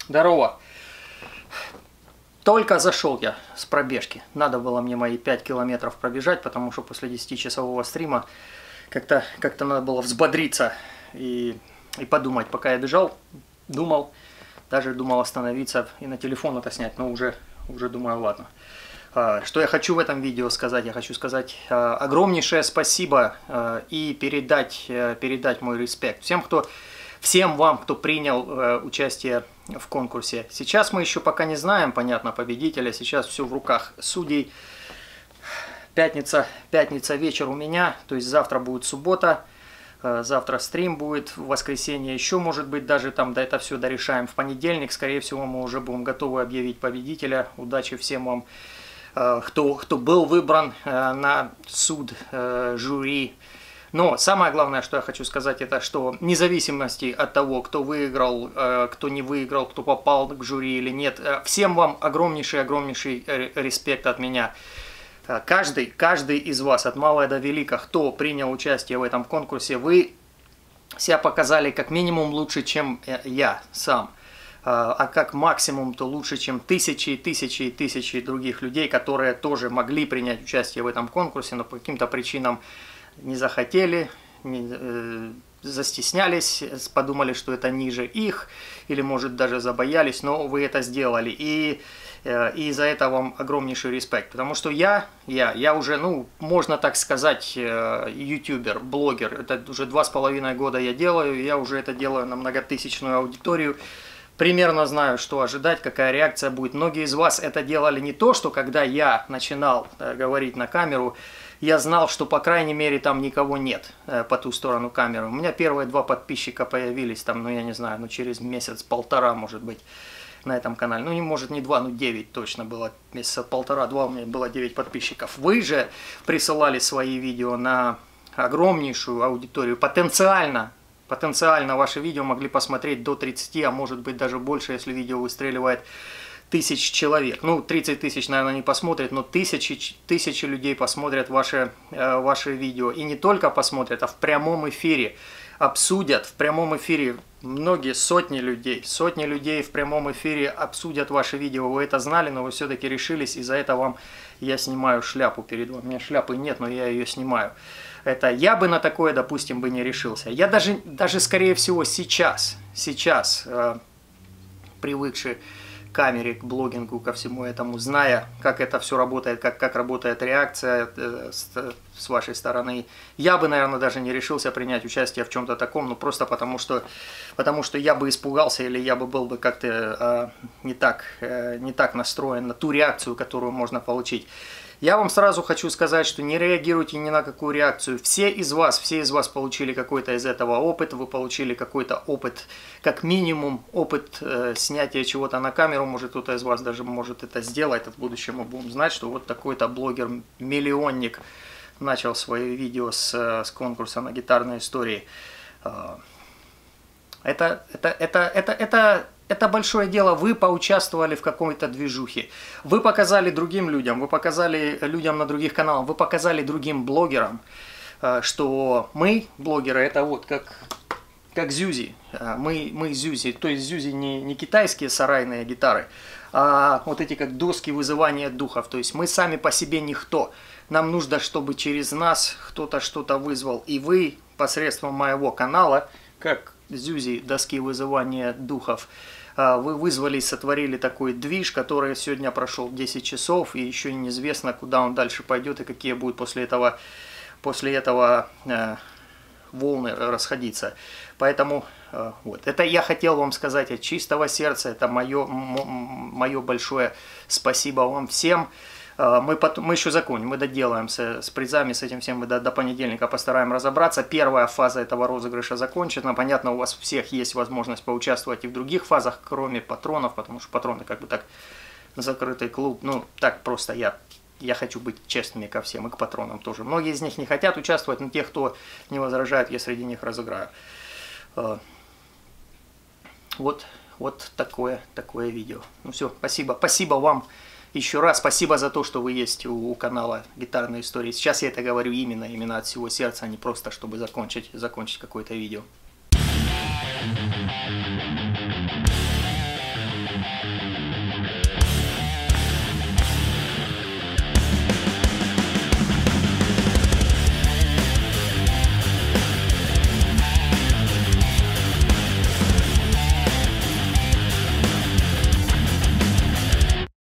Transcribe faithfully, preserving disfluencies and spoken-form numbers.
Здорово. Только зашел я с пробежки. Надо было мне мои пять километров пробежать, потому что после десятичасового стрима как-то как-то надо было взбодриться и, и подумать. Пока я бежал, думал, даже думал остановиться и на телефон это снять, но уже, уже думаю, ладно. Что я хочу в этом видео сказать? Я хочу сказать огромнейшее спасибо и передать, передать мой респект всем, кто, всем вам, кто принял участие в конкурсе. Сейчас мы еще пока не знаем, понятно, победителя. Сейчас все в руках судей. Пятница, пятница вечер у меня, то есть завтра будет суббота. Завтра стрим будет, в воскресенье еще, может быть, даже там да, это все дорешаем. В понедельник, скорее всего, мы уже будем готовы объявить победителя. Удачи всем вам, кто, кто был выбран на суд жюри. Но самое главное, что я хочу сказать, это что вне зависимости от того, кто выиграл, кто не выиграл, кто попал к жюри или нет, всем вам огромнейший-огромнейший респект от меня. Каждый, каждый из вас, от мала до велика, кто принял участие в этом конкурсе, вы себя показали как минимум лучше, чем я сам. А как максимум, то лучше, чем тысячи, тысячи и тысячи других людей, которые тоже могли принять участие в этом конкурсе, но по каким-то причинам не захотели, не, э, застеснялись, подумали, что это ниже их, или, может, даже забоялись, но вы это сделали. И, э, и за это вам огромнейший респект. Потому что я, я, я уже, ну, можно так сказать, э, ютубер, блогер. Это уже два с половиной года я делаю, я уже это делаю на многотысячную аудиторию. Примерно знаю, что ожидать, какая реакция будет. Многие из вас это делали не то, что когда я начинал э, говорить на камеру, я знал, что, по крайней мере, там никого нет э, по ту сторону камеры. У меня первые два подписчика появились, там, ну, я не знаю, ну, через месяц-полтора, может быть, на этом канале. Ну, не может, не два, ну, девять точно было. Месяца полтора-два у меня было девять подписчиков. Вы же присылали свои видео на огромнейшую аудиторию. Потенциально, потенциально ваши видео могли посмотреть до тридцати, а может быть, даже больше, если видео выстреливает тысяч человек. Ну, тридцать тысяч, наверное, не посмотрят, но тысячи, тысячи людей посмотрят ваши, э, ваши видео. И не только посмотрят, а в прямом эфире обсудят, в прямом эфире многие, сотни людей, сотни людей в прямом эфире обсудят ваши видео. Вы это знали, но вы все-таки решились, и за это вам я снимаю шляпу перед вами. У меня шляпы нет, но я ее снимаю. Это я бы на такое, допустим, бы не решился. Я даже, даже скорее всего, сейчас, сейчас, э, привыкший к камере, к блогингу, ко всему этому, зная, как это все работает, как, как работает реакция э, с, с вашей стороны, я бы, наверное, даже не решился принять участие в чем-то таком, ну, просто потому что, потому что я бы испугался, или я бы был бы как-то э, не так, э, не так настроен на ту реакцию, которую можно получить. Я вам сразу хочу сказать, что не реагируйте ни на какую реакцию. Все из вас, все из вас получили какой-то из этого опыт, вы получили какой-то опыт, как минимум опыт э, снятия чего-то на камеру. Может, кто-то из вас даже может это сделать, а в будущем мы будем знать, что вот такой-то блогер-миллионник начал свои видео с, с конкурса на гитарной истории. Это, это, это, это, это, это большое дело. Вы поучаствовали в какой-то движухе. Вы показали другим людям, вы показали людям на других каналах, вы показали другим блогерам, что мы, блогеры, это вот как, как Зюзи. Мы, мы Зюзи. То есть Зюзи не, не китайские сарайные гитары, а вот эти как доски вызывания духов. То есть мы сами по себе никто. Нам нужно, чтобы через нас кто-то что-то вызвал. И вы посредством моего канала, как Зюзи, доски вызывания духов, вы вызвали, сотворили такой движ, который сегодня прошел десять часов, и еще неизвестно, куда он дальше пойдет и какие будут после этого, после этого э, волны расходиться. Поэтому э, вот, это я хотел вам сказать от чистого сердца, это мое, мое большое спасибо вам всем. Мы, потом, мы еще закончим, мы доделаем с, с призами, с этим всем мы до, до понедельника постараем разобраться. Первая фаза этого розыгрыша закончена. Понятно, у вас у всех есть возможность поучаствовать и в других фазах, кроме патронов, потому что патроны как бы так закрытый клуб. Ну, так просто я, я хочу быть честными ко всем, и к патронам тоже. Многие из них не хотят участвовать, но те, кто не возражает, я среди них разыграю. Вот, вот такое, такое видео. Ну все, спасибо, спасибо вам. Еще раз спасибо за то, что вы есть у, у канала Гитарные истории. Сейчас я это говорю именно, именно от всего сердца, а не просто, чтобы закончить, закончить какое-то видео.